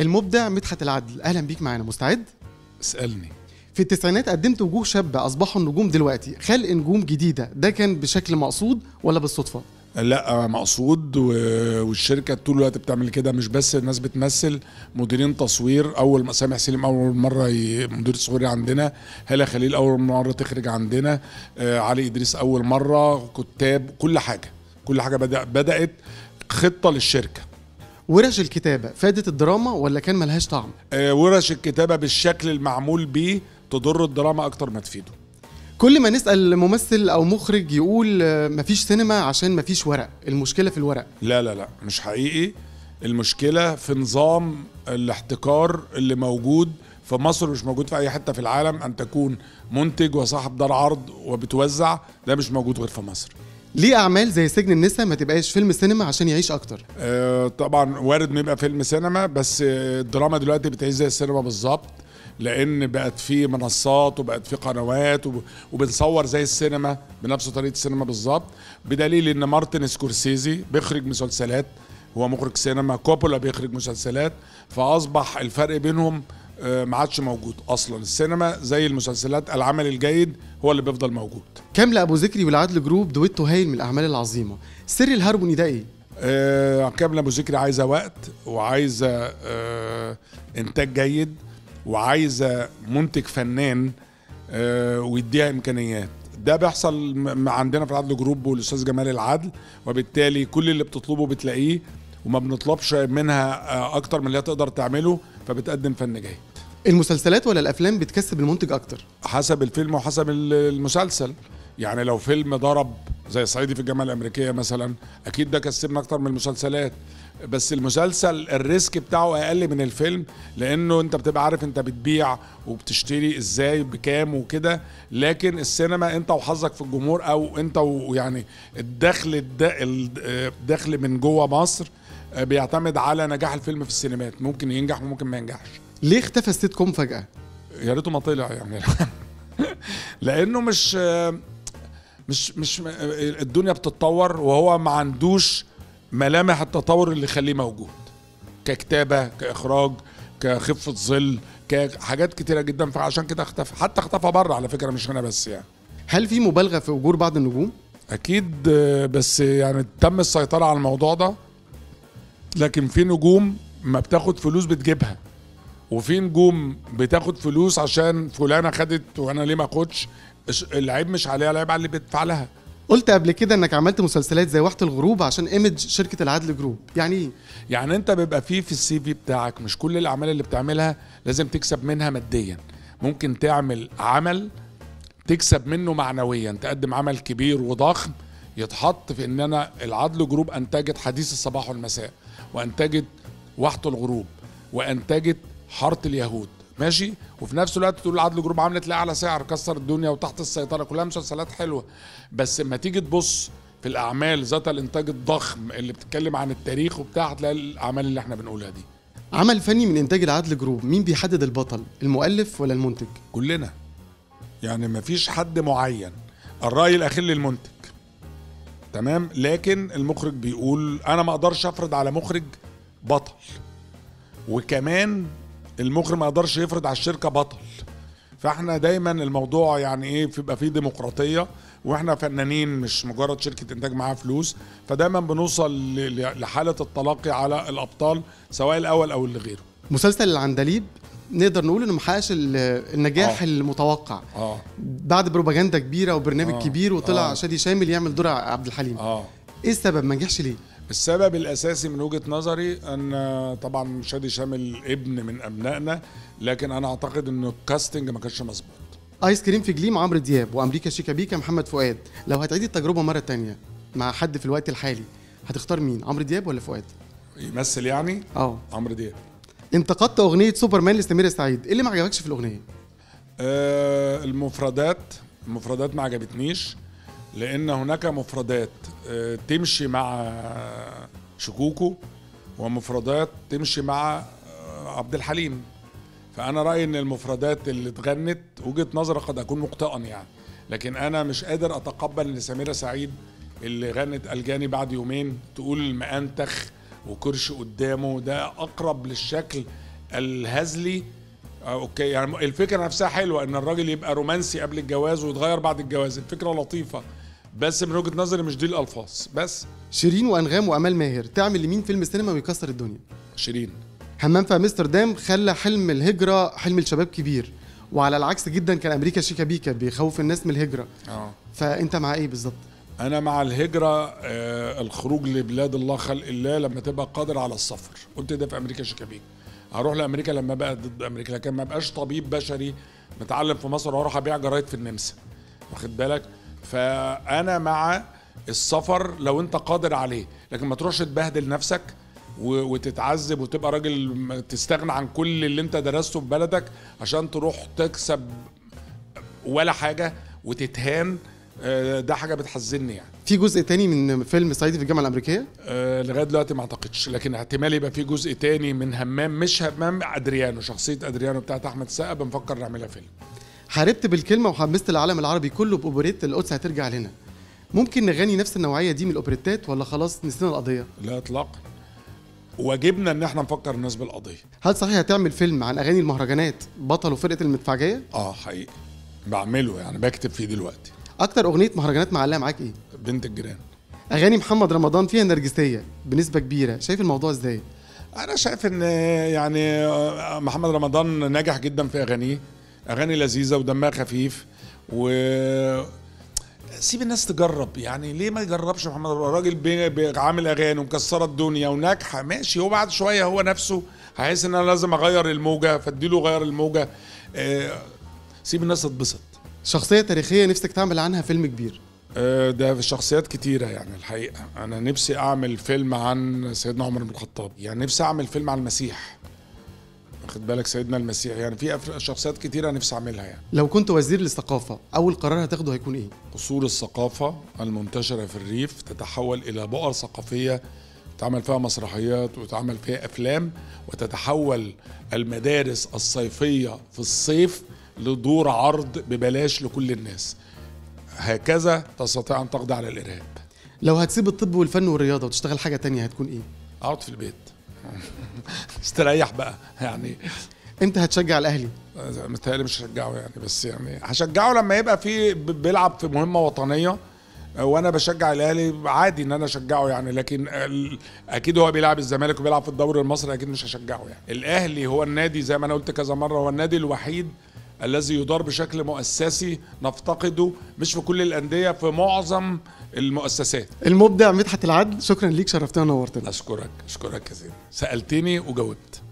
المبدع مدحت العدل، اهلا بيك معانا. مستعد؟ اسألني. في التسعينات قدمت وجوه شابه اصبحوا النجوم دلوقتي، خلق نجوم جديده، ده كان بشكل مقصود ولا بالصدفه؟ لا مقصود، والشركة طول الوقت بتعمل كده. مش بس الناس بتمثل، مديرين تصوير. أول ما سامح سليم أول مرة مدير تصويري عندنا، هالة خليل أول مرة تخرج عندنا، علي إدريس أول مرة، كتاب، كل حاجة بدأت خطة للشركة. ورش الكتابه فادت الدراما ولا كان ملهاش طعم؟ ورش الكتابة بالشكل المعمول بيه تضر الدراما أكتر ما تفيده. كل ما نسأل ممثل أو مخرج يقول مفيش سينما عشان مفيش ورق، المشكلة في الورق. لا مش حقيقي. المشكلة في نظام الاحتكار اللي موجود في مصر، مش موجود في أي حتة في العالم. أن تكون منتج وصاحب دار عرض وبتوزع، ده مش موجود غير في مصر. ليه أعمال زي سجن النساء ما تبقاش فيلم سينما عشان يعيش أكتر؟ طبعا وارد ما يبقى فيلم سينما، بس الدراما دلوقتي بتعيش زي السينما بالظبط، لان بقت في منصات وبقت في قنوات وبنصور زي السينما بنفس طريقه السينما بالظبط. بدليل ان مارتن سكورسيزي بيخرج مسلسلات، هو مخرج سينما، كوبولا بيخرج مسلسلات، فاصبح الفرق بينهم ما عادش موجود اصلا. السينما زي المسلسلات، العمل الجيد هو اللي بيفضل موجود. كاملة أبو ذكري والعدل جروب دويتو هايل من الأعمال العظيمة، سر الهارموني ده إيه؟ كاملة أبو ذكري عايزة وقت، وعايزة إنتاج جيد، وعايزة منتج فنان ويديها إمكانيات. ده بيحصل عندنا في العدل جروب والأستاذ جمال العدل، وبالتالي كل اللي بتطلبه بتلاقيه، وما بنطلبش منها أكتر من اللي تقدر تعمله، فبتقدم فن جيد. المسلسلات ولا الأفلام بتكسب المنتج أكتر؟ حسب الفيلم وحسب المسلسل. يعني لو فيلم ضرب زي صعيدي في الجامعة الأمريكية مثلا، أكيد ده كسبنا أكتر من المسلسلات. بس المسلسل الريسك بتاعه أقل من الفيلم، لأنه أنت بتبقى عارف أنت بتبيع وبتشتري إزاي بكام وكده. لكن السينما أنت وحظك في الجمهور، أو أنت ويعني الدخل من جوه مصر بيعتمد على نجاح الفيلم في السينمات. ممكن ينجح وممكن ما ينجحش. ليه اختفى السيت كوم فجأة؟ يا ريته ما طلع يعني لأنه مش الدنيا بتتطور، وهو ما عندوش ملامح التطور اللي يخليه موجود، ككتابة، كإخراج، كخفة ظل، كحاجات كتيرة جدا. فعشان كده اختفى، حتى اختفى بره على فكرة، مش هنا بس يعني. هل في مبالغة في أجور بعض النجوم؟ أكيد، بس يعني تم السيطرة على الموضوع ده. لكن في نجوم ما بتاخد فلوس بتجيبها، وفي نجوم بتاخد فلوس عشان فلانة خدت وأنا ليه ما أخدش. العيب مش عليها، العيب على اللي بيدفع لها. قلت قبل كده انك عملت مسلسلات زي وحدة الغروب عشان ايمج شركة العدل جروب، يعني ايه؟ يعني انت بيبقى فيه في السي في بتاعك، مش كل الاعمال اللي بتعملها لازم تكسب منها ماديا. ممكن تعمل عمل تكسب منه معنويا، تقدم عمل كبير وضخم يتحط في ان انا العدل جروب انتجت حديث الصباح والمساء، وانتجت وحدة الغروب، وانتجت حارة اليهود، ماشي، وفي نفس الوقت تقول العدل جروب عملت ليه على سعر كسر الدنيا وتحت السيطرة، كلها مسلسلات حلوة. بس لما تيجي تبص في الأعمال ذات الإنتاج الضخم اللي بتتكلم عن التاريخ وبتاع، هتلاقي الأعمال اللي احنا بنقولها دي. عمل فني من إنتاج العدل جروب، مين بيحدد البطل؟ المؤلف ولا المنتج؟ كلنا، يعني مفيش حد معين. الرأي الأخير للمنتج، تمام، لكن المخرج بيقول أنا ما أقدرش أفرض على مخرج بطل، وكمان المخرج ما يقدرش يفرض على الشركة بطل. فاحنا دايما الموضوع يعني ايه، بيبقى فيه ديمقراطية، واحنا فنانين مش مجرد شركة انتاج معاها فلوس. فدايما بنوصل لحالة التلاقي على الابطال، سواء الاول او اللي غيره. مسلسل العندليب نقدر نقول انه محققش النجاح المتوقع. بعد بروباجندا كبيرة وبرنامج كبير، وطلع شادي شامل يعمل دور عبد الحليم. ايه السبب ما نجحش ليه؟ السبب الاساسي من وجهة نظري ان طبعا شادي شامل ابن من ابنائنا، لكن انا اعتقد انه الكاستنج ما كانش مظبوط. ايس كريم في جليم عمرو دياب، وامريكا شيكابيكا محمد فؤاد. لو هتعيدي التجربة مرة تانية مع حد في الوقت الحالي، هتختار مين؟ عمرو دياب ولا فؤاد؟ يمثل يعني؟ عمرو دياب. انتقدت اغنية سوبرمان لسمير سعيد، ايه اللي ما عجبكش في الاغنية؟ المفردات ما عجبتنيش، لأن هناك مفردات تمشي مع شكوكو، ومفردات تمشي مع عبد الحليم. فأنا رأيي إن المفردات اللي اتغنت، وجهة نظري قد أكون مخطئا يعني، لكن أنا مش قادر أتقبل إن سميرة سعيد اللي غنت الجاني بعد يومين تقول مأنتخ وكرش قدامه، ده أقرب للشكل الهزلي. اوكي يعني الفكره نفسها حلوه ان الراجل يبقى رومانسي قبل الجواز ويتغير بعد الجواز، الفكره لطيفه، بس من وجهه نظري مش دي الالفاظ بس. شيرين وانغام وامال ماهر تعمل لمين فيلم سينما ويكسر الدنيا؟ شيرين. همام في امستردام خلى حلم الهجره حلم الشباب كبير، وعلى العكس جدا كان امريكا شيكا بيكا بيخوف الناس من الهجره. فانت مع ايه بالظبط؟ انا مع الهجره، الخروج لبلاد الله خلق الله لما تبقى قادر على السفر. قلت ده في امريكا شيكا بيكا. هروح لامريكا لما بقى ضد امريكا، لكن ما بقاش طبيب بشري متعلم في مصر واروح ابيع جرايد في النمسا، واخد بالك؟ فانا مع السفر لو انت قادر عليه، لكن ما تروحش تبهدل نفسك وتتعذب وتبقى راجل تستغنى عن كل اللي انت درسته في بلدك عشان تروح تكسب ولا حاجه وتتهان. ده حاجه بتحزنني يعني. في جزء تاني من فيلم صعيدي في الجامعه الامريكيه؟ لغايه دلوقتي ما اعتقدش، لكن احتمال يبقى في جزء تاني من همام، مش همام، ادريانو، شخصيه ادريانو بتاعت احمد السقا بنفكر نعملها فيلم. حاربت بالكلمه وحمست العالم العربي كله باوبريت القدس هترجع لنا. ممكن نغني نفس النوعيه دي من الاوبريتات ولا خلاص نسينا القضيه؟ لا اطلاقا، واجبنا ان احنا نفكر الناس بالقضيه. هل صحيح هتعمل فيلم عن اغاني المهرجانات بطلوا فرقه المدفعجيه؟ حقيقي بعمله يعني، بكتب فيه دلوقتي. اكتر اغنيه مهرجانات معلقه معاك ايه؟ بنت الجيران. اغاني محمد رمضان فيها نرجسيه بنسبه كبيره، شايف الموضوع ازاي؟ انا شايف ان يعني محمد رمضان نجح جدا في اغانيه، اغاني لذيذه ودمها خفيف، و سيب الناس تجرب يعني. ليه ما يجربش محمد رمضان؟ راجل عامل اغاني ومكسره الدنيا وناجحه، ماشي. هو بعد شويه هو نفسه هيحس ان انا لازم اغير الموجه، فاديله غير الموجه. سيب الناس تتبسط. شخصيه تاريخيه نفسك تعمل عنها فيلم كبير؟ ده في شخصيات كتيرة يعني. الحقيقة أنا نفسي أعمل فيلم عن سيدنا عمر بن الخطاب، يعني نفسي أعمل فيلم عن المسيح، واخد بالك؟ سيدنا المسيح يعني. في شخصيات كتيرة نفسي أعملها يعني. لو كنت وزير للثقافة أول قرار هتاخده هيكون إيه؟ أصول الثقافة المنتشرة في الريف تتحول إلى بؤر ثقافية تعمل فيها مسرحيات وتعمل فيها أفلام، وتتحول المدارس الصيفية في الصيف لدور عرض ببلاش لكل الناس. هكذا تستطيع أن تقضي على الإرهاب. لو هتسيب الطب والفن والرياضة وتشتغل حاجة تانية هتكون إيه؟ أقعد في البيت استريح بقى يعني. امتى هتشجع الأهلي؟ متهيألي مش هشجعه يعني، بس يعني هشجعه لما يبقى في بيلعب في مهمة وطنية، وانا بشجع الاهلي عادي ان انا اشجعه يعني. لكن اكيد هو بيلعب الزمالك وبيلعب في الدوري المصري اكيد مش هشجعه يعني. الاهلي هو النادي زي ما انا قلت كذا مرة، هو النادي الوحيد الذي يدار بشكل مؤسسي نفتقده مش في كل الأندية، في معظم المؤسسات. المبدع مدحت العدل، شكرا ليك، شرفتنا ونورتنا. أشكرك يا زين، سألتني وجاوبت.